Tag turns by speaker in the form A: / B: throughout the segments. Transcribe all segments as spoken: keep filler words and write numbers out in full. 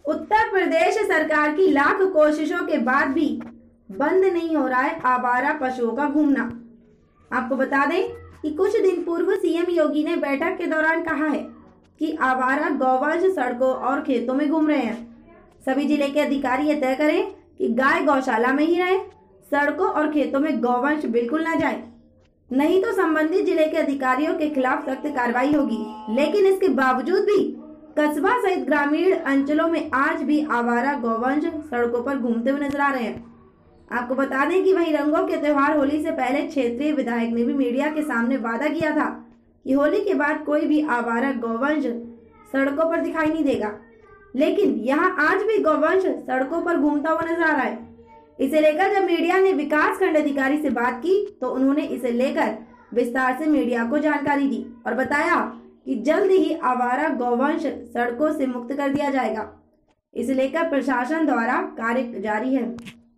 A: उत्तर प्रदेश सरकार की लाख कोशिशों के बाद भी बंद नहीं हो रहा है आवारा पशुओं का घूमना। आपको बता दें कि कुछ दिन पूर्व सीएम योगी ने बैठक के दौरान कहा है कि आवारा गौवंश सड़कों और खेतों में घूम रहे हैं। सभी जिले के अधिकारी ये तय करें कि गाय गौशाला में ही रहे, सड़कों और खेतों में गौवंश बिल्कुल न जाए, नहीं तो संबंधित जिले के अधिकारियों के खिलाफ सख्त कार्रवाई होगी। लेकिन इसके बावजूद भी कस्बा सहित ग्रामीण अंचलों में आज भी आवारा गौवंश सड़कों पर घूमते हुए नजर आ रहे हैं। आपको बता दें कि वहीं रंगों के त्योहार होली से पहले क्षेत्रीय विधायक ने भी मीडिया के सामने वादा किया था कि होली के बाद कोई भी आवारा गौवंश सड़कों पर दिखाई नहीं देगा, लेकिन यहां आज भी गौवंश सड़कों पर घूमता हुआ नजर आ रहा है। इसे लेकर जब मीडिया ने विकास खंड अधिकारी से बात की तो उन्होंने इसे लेकर विस्तार से मीडिया को जानकारी दी और बताया कि जल्द ही आवारा गौवंश सड़कों से मुक्त कर दिया जाएगा। इसे लेकर प्रशासन द्वारा कार्य जारी है।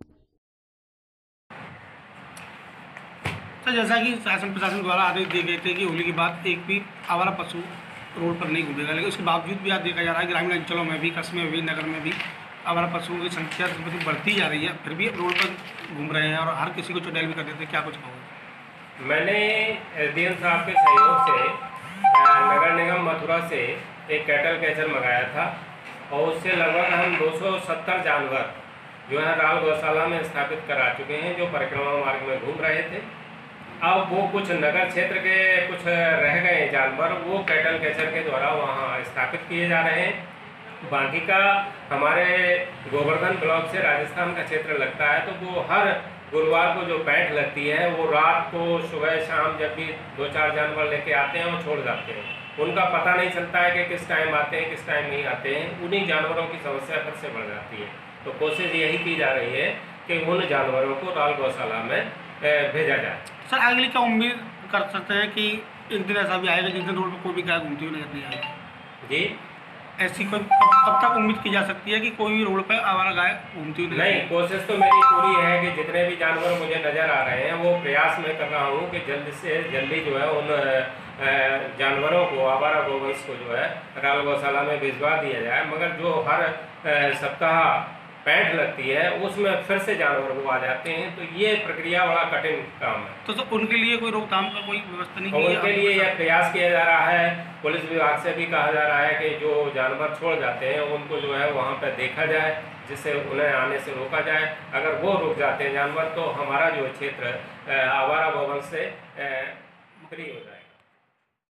B: तो जैसा कि शासन प्रशासन द्वारा आदेश दिए गए थे कि होली के बाद एक भी आवारा पशु रोड पर नहीं घूमेगा, लेकिन उसके बावजूद भी आज देखा जा रहा है ग्रामीण अंचलों में भी, कस्बे में भी, नगर में भी आवारा पशुओं की संख्या बढ़ती जा रही है, फिर भी रोड पर घूम रहे हैं और हर किसी को चुड़ैल भी कर देते हैं। क्या कुछ कहोगे?
C: मैंने एसडीएम साहब के सहयोग से नगर निगम मथुरा से एक कैटल कैचर मंगाया था और उससे लगभग हम दो सौ सत्तर जानवर जो है राल गौशाला में स्थापित करा चुके हैं, जो परिक्रमा मार्ग में घूम रहे थे। अब वो कुछ नगर क्षेत्र के कुछ रह गए जानवर वो कैटल कैचर के द्वारा वहाँ स्थापित किए जा रहे हैं। बाकी का हमारे गोवर्धन ब्लॉक से राजस्थान का क्षेत्र लगता है, तो वो हर गुरुवार को जो बैठ लगती है वो रात को सुबह शाम जब भी दो चार जानवर लेके आते हैं और छोड़ जाते हैं। उनका पता नहीं चलता है कि किस टाइम आते हैं किस टाइम नहीं आते हैं। उन्हीं जानवरों की समस्या फिर से बढ़ जाती है। तो कोशिश यही की जा रही है कि उन जानवरों को राल गौशाला में भेजा जाए।
B: सर आगे क्या उम्मीद कर सकते हैं कि एक दिन ऐसा भी आएगा जिस दिन रोड पर कोई भी गाय घूमती हुई नजर नहीं आएगी?
C: जी,
B: ऐसी कोई कब तक उम्मीद की जा सकती है कि कोई भी रोड पर आवारा गाय घूमती हुई?
C: नहीं, कोशिश तो मेरी पूरी है कि जितने भी जानवर मुझे नज़र आ रहे हैं वो प्रयास मैं कर रहा हूँ कि जल्द से जल्दी जो है उन जानवरों को, आवारा गौवंश को जो है राल गौशाला में भिजवा दिया जाए। मगर जो हर सप्ताह पैंट लगती है उसमें फिर से जानवर वो आ जाते हैं, तो ये प्रक्रिया बड़ा कठिन काम है।
B: तो, तो उनके लिए कोई रोकथाम का कोई व्यवस्था नहीं?
C: उनके लिए यह प्रयास किया जा रहा है, पुलिस विभाग से भी कहा जा रहा है कि जो जानवर छोड़ जाते हैं उनको जो है वहाँ पर देखा जाए, जिससे उन्हें आने से रोका जाए। अगर वो रुक जाते हैं जानवर तो हमारा जो क्षेत्र आवारा गौवंश से फ्री हो जाए।